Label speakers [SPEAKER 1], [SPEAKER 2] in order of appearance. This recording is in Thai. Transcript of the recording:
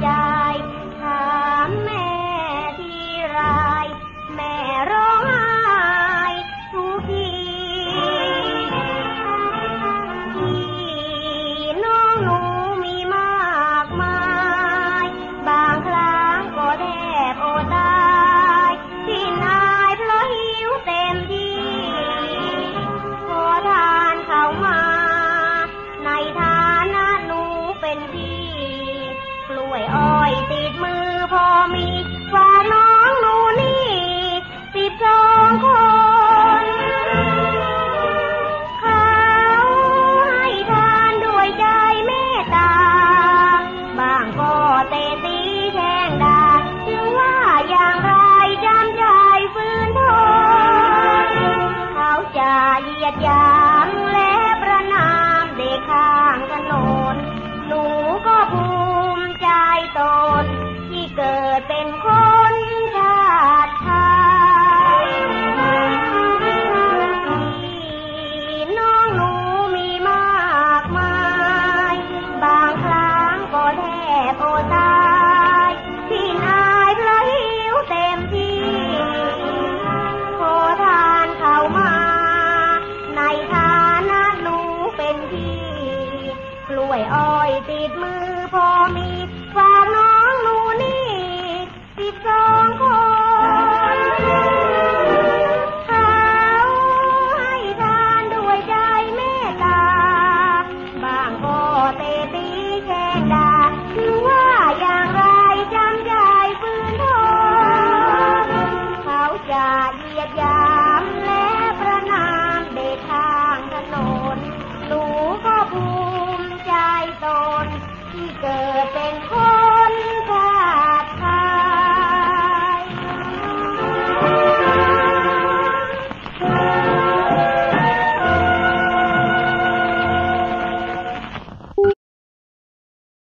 [SPEAKER 1] ใจถามแม่ทีไรแม่ร้องไห้ทุกทีน้องหนูมีมากมายบางครั้งก็แทบอดตายสิ้นอายเพราะหิวเต็มที่ขอทานเข้ามาในฐานะหนูเป็นพี่กล้วยอ้อยติดมือพอมีฝากน้องหนูนี่12 คนเขาให้ทานด้วยใจเมตตาบางก็เตะตี